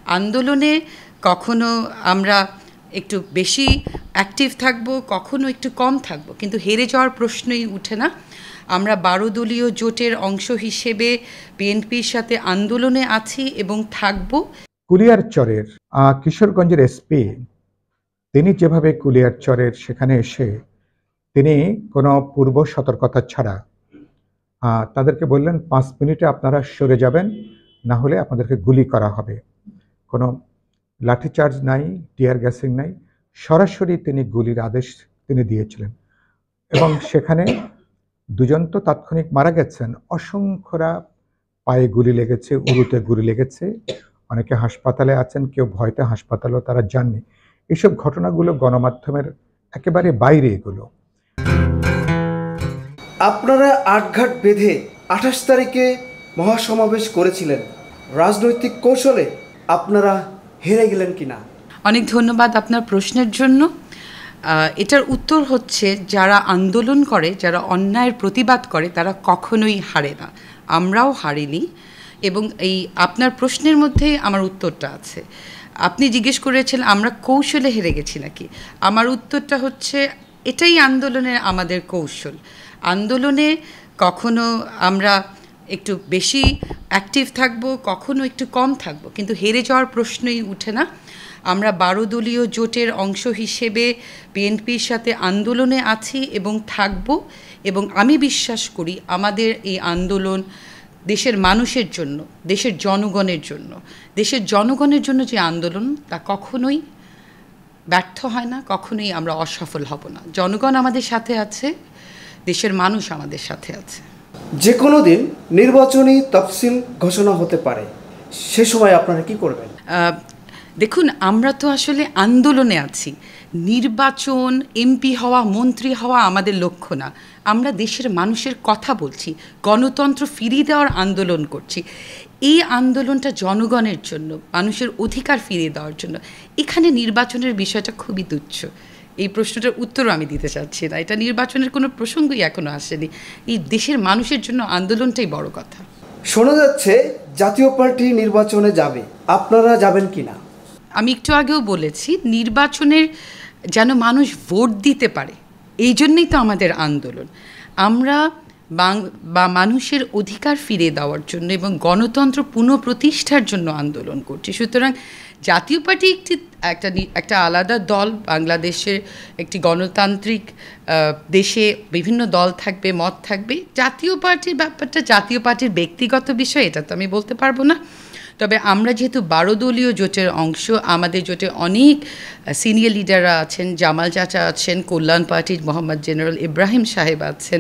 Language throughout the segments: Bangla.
আন্দোলনে কখনো আমরা একটু বেশি অ্যাক্টিভ থাকবো, কখনো একটু কম থাকবো, কিন্তু হেরে যাওয়ার প্রশ্নই উঠে না। আমরা 12 দলীয় জোটের অংশ হিসেবে বিএনপির সাথে আন্দোলনে আছি এবং থাকব। কুলিয়ারচরের কিশোরগঞ্জের এসপি তিনি যেভাবে কুলিয়ারচরের সেখানে এসে তিনি কোনো পূর্ব সতর্কতা ছাড়া তাদেরকে বললেন 5 মিনিটে আপনারা সরে যাবেন, না হলে আপনাদেরকে গুলি করা হবে। কোনো লাঠিচার্জ নাই, টিয়ার গ্যাসিং নাই, সরাসরি তিনি গুলির আদেশ তিনি দিয়েছিলেন। এবং সেখানে দুজন তো তাৎক্ষণিক মারা গেছেন, অসংখ্যরা পায়ে গুলি লেগেছে, উরুতে গুলি লেগেছে, অনেকে হাসপাতালে আছেন, কেউ ভয়তে হাসপাতালেও তারা যাননি। এইসব ঘটনাগুলো গণমাধ্যমের একেবারে বাইরে এগুলো। আপনারা আটঘাট বেঁধে 28 তারিখে মহাসমাবেশ করেছিলেন, রাজনৈতিক কৌশলে আপনারা হেরে গেলেন কিনা? অনেক ধন্যবাদ আপনার প্রশ্নের জন্য। এটার উত্তর হচ্ছে, যারা আন্দোলন করে, যারা অন্যায়ের প্রতিবাদ করে, তারা কখনোই হারে না। আমরাও হারিনি, এবং এই আপনার প্রশ্নের মধ্যেই আমার উত্তরটা আছে। আপনি জিজ্ঞেস করেছেন আমরা কৌশলে হেরে গেছি নাকি। আমার উত্তরটা হচ্ছে, এটাই আন্দোলনের আমাদের কৌশল। আন্দোলনে কখনো আমরা একটু বেশি অ্যাক্টিভ থাকবো, কখনো একটু কম থাকবো, কিন্তু হেরে যাওয়ার প্রশ্নই উঠে না। আমরা 12 দলীয় জোটের অংশ হিসেবে বিএনপির সাথে আন্দোলনে আছি এবং থাকব, এবং আমি বিশ্বাস করি আমাদের এই আন্দোলন দেশের মানুষের জন্য, দেশের জনগণের জন্য। দেশের জনগণের জন্য যে আন্দোলন, তা কখনোই ব্যর্থ হয় না, কখনোই আমরা অসফল হব না। জনগণ আমাদের সাথে আছে, দেশের মানুষ আমাদের সাথে আছে। যে কোনো দিন নির্বাচনী তফসিল ঘোষণা হতে পারে, সে সময় আপনারা কি করবেন? দেখুন, আমরা তো আসলে আন্দোলনে আছি। নির্বাচন, এমপি হওয়া, মন্ত্রী হওয়া আমাদের লক্ষ্য না। আমরা দেশের মানুষের কথা বলছি, গণতন্ত্র ফিরিয়ে দেওয়ার আন্দোলন করছি। এই আন্দোলনটা জনগণের জন্য, মানুষের অধিকার ফিরিয়ে দেওয়ার জন্য। এখানে নির্বাচনের বিষয়টা খুবই তুচ্ছ। এই প্রশ্নটার উত্তরও আমি দিতে চাচ্ছি না। এটা নির্বাচনের কোনো প্রসঙ্গই এখনো আসেনি। এই দেশের মানুষের জন্য আন্দোলনটাই বড় কথা। শোনা যাচ্ছে জাতীয় পার্টি নির্বাচনে যাবে, আপনারা যাবেন কিনা? আমি একটু আগেও বলেছি, নির্বাচনের যেন মানুষ ভোট দিতে পারে, এই জন্যই তো আমাদের আন্দোলন। আমরা মানুষের অধিকার ফিরিয়ে দেওয়ার জন্য এবং গণতন্ত্র পুনঃপ্রতিষ্ঠার জন্য আন্দোলন করছি। সুতরাং জাতীয় পার্টি একটা আলাদা দল। বাংলাদেশের একটি গণতান্ত্রিক দেশে বিভিন্ন দল থাকবে, মত থাকবে। জাতীয় পার্টির ব্যাপারটা জাতীয় পার্টির ব্যক্তিগত বিষয়, এটা তো আমি বলতে পারবো না। তবে আমরা যেহেতু 12 দলীয় জোটের অংশ, আমাদের জোটে অনেক সিনিয়র লিডাররা আছেন। জামাল চাচা আছেন, কল্যাণ পার্টির মোহাম্মদ জেনারেল ইব্রাহিম সাহেব আছেন,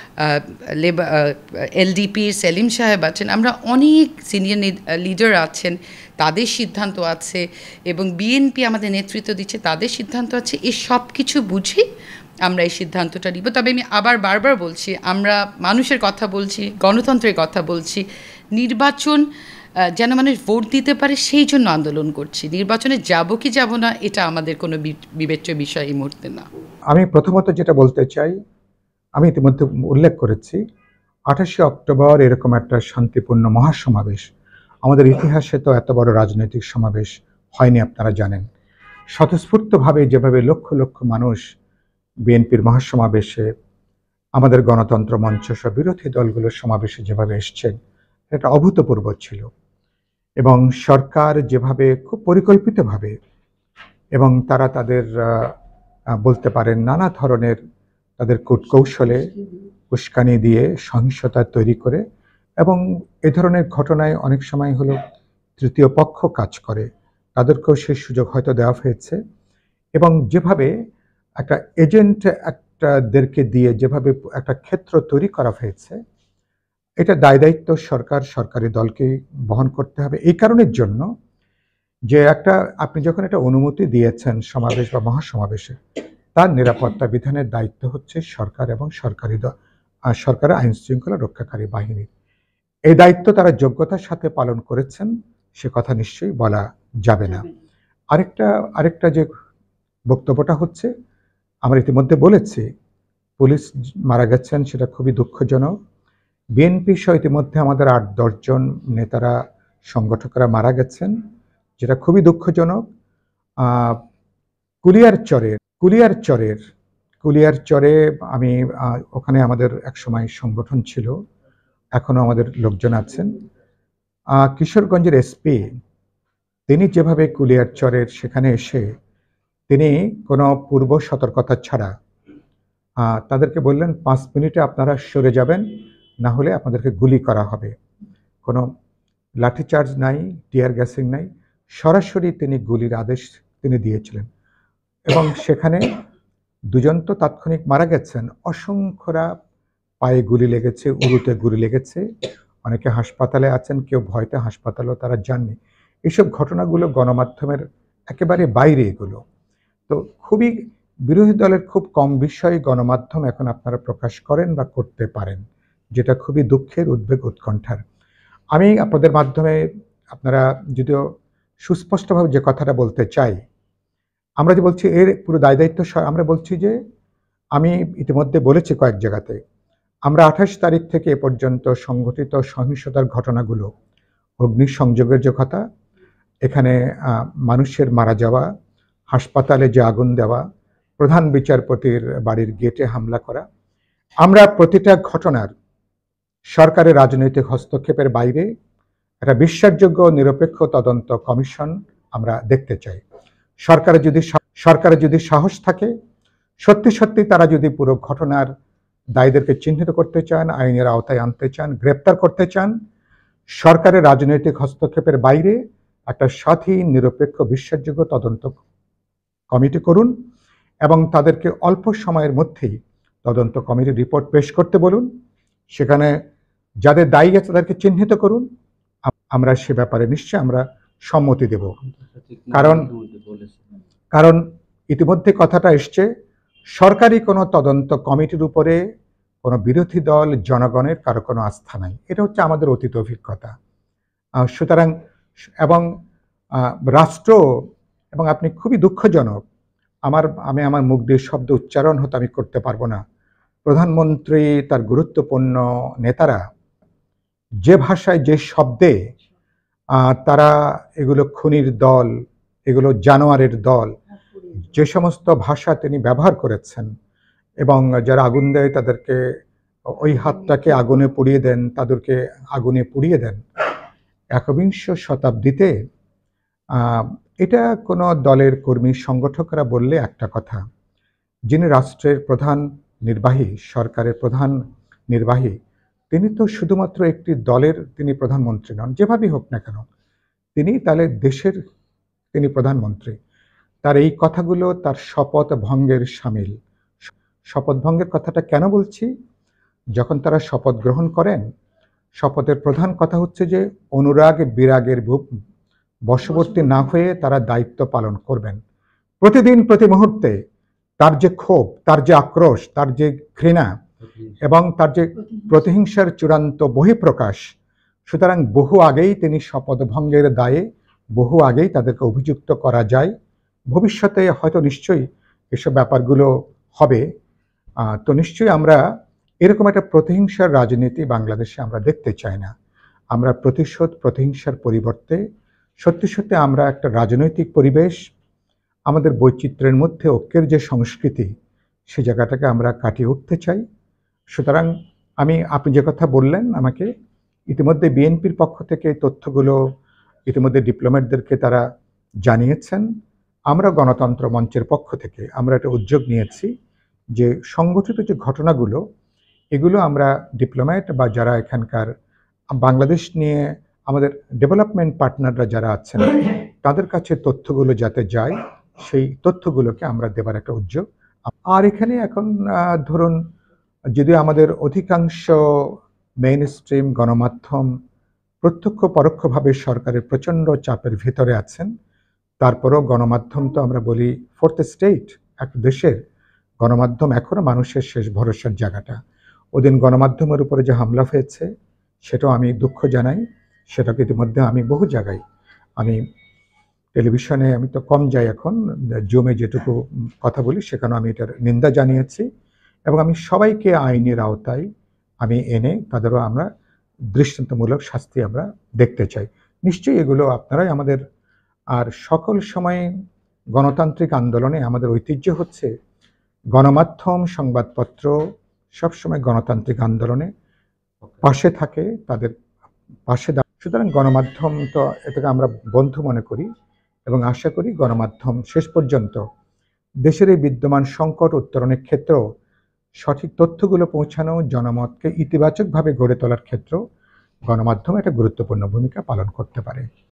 এলডিপির সেলিম সাহেব আছেন। আমরা অনেক সিনিয়র লিডার আছেন, তাদের সিদ্ধান্ত আছে, এবং বিএনপি আমাদের নেতৃত্ব দিচ্ছে, তাদের সিদ্ধান্ত আছে। এই সব কিছু বুঝি আমরা এই সিদ্ধান্তটা নিব। তবে আমি আবার বারবার বলছি, আমরা মানুষের কথা বলছি, গণতন্ত্রের কথা বলছি। নির্বাচন যেন মানুষ ভোট দিতে পারে, সেই জন্য আন্দোলন করছি। নির্বাচনে যাব কি যাব না, এটা আমাদের কোনো বিবেচ্য বিষয় এই মুহূর্তে না। আমি প্রথমত যেটা বলতে চাই, আমি ইতিমধ্যে উল্লেখ করেছি, 28শে অক্টোবর এরকম একটা শান্তিপূর্ণ মহাসমাবেশ, আমাদের ইতিহাসে তো এত বড় রাজনৈতিক সমাবেশ হয়নি, আপনারা জানেন। স্বতঃস্ফূর্তভাবে যেভাবে লক্ষ লক্ষ মানুষ বিএনপির মহাসমাবেশে, আমাদের গণতন্ত্র মঞ্চ সহ বিরোধী দলগুলোর সমাবেশে যেভাবে এসছেন, এটা অভূতপূর্ব ছিল। এবং সরকার যেভাবে খুব পরিকল্পিতভাবে, এবং তারা তাদের বলতে পারেন নানা ধরনের তাদের কূটকৌশলে উস্কানি দিয়ে সহিংসতা তৈরি করে, এবং এ ধরনের ঘটনায় অনেক সময় হলো তৃতীয় পক্ষ কাজ করে, তাদেরকেও সেই সুযোগ হয়তো দেওয়া হয়েছে। এবং যেভাবে একটা এজেন্ট একটাদেরকে দিয়ে যেভাবে একটা ক্ষেত্র তৈরি করা হয়েছে, এটা দায়িত্ব সরকারি দলকে বহন করতে হবে। এই কারণের জন্য যে আপনি যখন একটা অনুমতি দিয়েছেন সমাবেশ বা মহাসমাবেশে, তার নিরাপত্তা বিধানের দায়িত্ব হচ্ছে সরকার এবং সরকারের আইন শৃঙ্খলা রক্ষাকারী বাহিনী। এই দায়িত্ব তারা যোগ্যতার সাথে পালন করেছেন, সে কথা নিশ্চয়ই বলা যাবে না। আরেকটা যে বক্তব্যটা হচ্ছে, আমরা ইতিমধ্যে বলেছি পুলিশ মারা গেছেন, সেটা খুবই দুঃখজনক। বিএনপি সহ ইতিমধ্যে আমাদের 8-10 জন নেতারা, সংগঠকরা মারা গেছেন, যেটা খুবই দুঃখজনক। কুলিয়ারচরে আমি ওখানে আমাদের একসময় সংগঠন ছিল, এখনো আমাদের লোকজন আছেন। কিশোরগঞ্জের এসপি তিনি যেভাবে কুলিয়ারচরের সেখানে এসে তিনি কোনো পূর্ব সতর্কতা ছাড়া তাদেরকে বললেন 5 মিনিটে আপনারা সরে যাবেন, না হলে আপনাদেরকে গুলি করা হবে। কোনো লাঠিচার্জ নাই, টিয়ার গ্যাসিং নাই, সরাসরি তিনি গুলির আদেশ তিনি দিয়েছিলেন। এবং সেখানে দুজন তো তাৎক্ষণিক মারা গেছেন, অসংখ্যরা পায়ে গুলি লেগেছে, উরুতে গুলি লেগেছে, অনেকে হাসপাতালে আছেন, কেউ ভয়তে হাসপাতালেও তারা যাননি। এইসব ঘটনাগুলো গণমাধ্যমের একেবারে বাইরে এগুলো। তো খুবই বিরোধী দলের খুব কম বিষয়ে গণমাধ্যম এখন আপনারা প্রকাশ করেন বা করতে পারেন, যেটা খুবই দুঃখের, উদ্বেগ, উৎকণ্ঠার। আমি আপনাদের মাধ্যমে আপনারা যদিও সুস্পষ্টভাবে যে কথাটা বলতে চাই, আমরা যে বলছি এর পুরো দায়িত্ব আমরা বলছি যে আমি ইতিমধ্যে বলেছি কয়েক জায়গাতে, আমরা 28 তারিখ থেকে এ পর্যন্ত সংঘটিত সহিংসতার ঘটনাগুলো, অগ্নিসংযোগের যে কথা, এখানে মানুষের মারা যাওয়া, হাসপাতালে যে আগুন দেওয়া, প্রধান বিচারপতির বাড়ির গেটে হামলা করা, আমরা প্রতিটা ঘটনার সরকারের রাজনৈতিক হস্তক্ষেপের বাইরে একটা বিশ্বাসযোগ্য নিরপেক্ষ তদন্ত কমিশন আমরা দেখতে চাই। সরকারের যদি সাহস থাকে, সত্যি সত্যি তারা যদি পুরো ঘটনার দায়ীদেরকে চিহ্নিত করতে চান, আইনের আওতায় আনতে চান, গ্রেপ্তার করতে চান, সরকারের রাজনৈতিক হস্তক্ষেপের বাইরে একটা স্বাধীন, নিরপেক্ষ, বিশ্বাসযোগ্য তদন্ত কমিটি করুন এবং তাদেরকে অল্প সময়ের মধ্যেই তদন্ত কমিটির রিপোর্ট পেশ করতে বলুন। সেখানে যাদের দায়ী আছে তাদেরকে চিহ্নিত করুন। আমরা সে ব্যাপারে নিশ্চয়ই আমরা সম্মতি দেব। কারণ ইতিমধ্যে কথাটা এসছে, সরকারি কোনো তদন্ত কমিটির উপরে কোনো বিরোধী দল, জনগণের কারো কোনো আস্থা নাই। এটা হচ্ছে আমাদের অতীত অভিজ্ঞতা। সুতরাং এবং রাষ্ট্র, এবং আপনি খুবই দুঃখজনক, আমি আমার মুখ দিয়ে শব্দ উচ্চারণ হতে আমি করতে পারবো না, প্রধানমন্ত্রী তার গুরুত্বপূর্ণ নেতারা যে ভাষায়, যে শব্দে তারা এগুলো খুনির দল, এগুলো জানোয়ারের দল, যে সমস্ত ভাষা তিনি ব্যবহার করেছেন, এবং যারা আগুন দেয় তাদেরকে ওই হাতটাকে আগুনে পুড়িয়ে দেন, তাদেরকে আগুনে পুড়িয়ে দেন। একবিংশ শতাব্দীতে এটা কোনো দলের কর্মী সংগঠকরা বললে একটা কথা, যিনি রাষ্ট্রের প্রধান নির্বাহী, সরকারের প্রধান নির্বাহী, তিনি তো শুধুমাত্র একটি দলের তিনি প্রধানমন্ত্রী নন, যেভাবেই হোক না কেন তিনি তাহলে দেশের তিনি প্রধানমন্ত্রী। তার এই কথাগুলো তার শপথ ভঙ্গের সামিল। শপথ ভঙ্গের কথাটা কেন বলছি? যখন তারা শপথ গ্রহণ করেন, শপথের প্রধান কথা হচ্ছে যে অনুরাগ বিরাগের বশবর্তী না হয়ে তারা দায়িত্ব পালন করবেন। প্রতিদিন, প্রতি মুহূর্তে তার যে ক্ষোভ, তার যে আক্রোশ, তার যে ঘৃণা এবং তার যে প্রতিহিংসার চূড়ান্ত বহিঃপ্রকাশ। সুতরাং বহু আগেই তিনি শপথ ভঙ্গের দায়ে, বহু আগেই তাদেরকে অভিযুক্ত করা যায়। ভবিষ্যতে হয়তো নিশ্চয়ই এসব ব্যাপারগুলো হবে। তো নিশ্চয়ই আমরা এরকম একটা প্রতিহিংসার রাজনীতি বাংলাদেশে আমরা দেখতে চাই না। আমরা প্রতিশোধ, প্রতিহিংসার পরিবর্তে সত্যি সত্যি আমরা একটা রাজনৈতিক পরিবেশ, আমাদের বৈচিত্র্যের মধ্যে ঐক্যের যে সংস্কৃতি, সে জায়গাটাকে আমরা কাটিয়ে উঠতে চাই। সুতরাং আপনি যে কথা বললেন আমাকে, ইতিমধ্যে বিএনপির পক্ষ থেকে তথ্যগুলো ইতিমধ্যে ডিপ্লোম্যাটদেরকে তারা জানিয়েছেন। আমরা গণতন্ত্র মঞ্চের পক্ষ থেকে আমরা একটা উদ্যোগ নিয়েছি যে সংগঠিত যে ঘটনাগুলো, এগুলো আমরা ডিপ্লোম্যাট বা যারা এখানকার বাংলাদেশ নিয়ে আমাদের ডেভেলপমেন্ট পার্টনাররা যারা আছেন, তাদের কাছে তথ্যগুলো যাতে যায়, সেই তথ্যগুলোকে আমরা দেবার একটা উদ্যোগ। আর এখানে এখন ধরুন, যদিও আমাদের অধিকাংশ মেইন স্ট্রিম গণমাধ্যম প্রত্যক্ষ পরোক্ষভাবে সরকারের প্রচণ্ড চাপের ভিতরে আছেন, তারপরেও গণমাধ্যম তো আমরা বলি ফোর্থ স্টেট, এক দেশের গণমাধ্যম এখনও মানুষের শেষ ভরসার জায়গাটা। ওদিন গণমাধ্যমের উপরে যে হামলা হয়েছে, সেটাও আমি দুঃখ জানাই। সেটাকে ইতিমধ্যে আমি বহু জায়গায়, আমি টেলিভিশনে আমি তো কম যাই এখন, জুমে যেটুকু কথা বলি সেখানেও আমি এটার নিন্দা জানিয়েছি, এবং আমি সবাইকে আইনের আওতায় আমি এনে তাদেরও আমরা দৃষ্টান্তমূলক শাস্তি আমরা দেখতে চাই। নিশ্চয়ই এগুলো আপনারাই আমাদের আর সকল সময়ে গণতান্ত্রিক আন্দোলনে আমাদের ঐতিহ্য হচ্ছে গণমাধ্যম, সংবাদপত্র সবসময় গণতান্ত্রিক আন্দোলনে পাশে থাকে, তাদের পাশে সুতরাং গণমাধ্যম তো এটাকে আমরা বন্ধু মনে করি এবং আশা করি গণমাধ্যম শেষ পর্যন্ত দেশের এই বিদ্যমান সংকট উত্তরণের ক্ষেত্রেও সঠিক তথ্যগুলো পৌঁছানো, জনমতকে ইতিবাচকভাবে গড়ে তোলার ক্ষেত্রেও গণমাধ্যম একটা গুরুত্বপূর্ণ ভূমিকা পালন করতে পারে।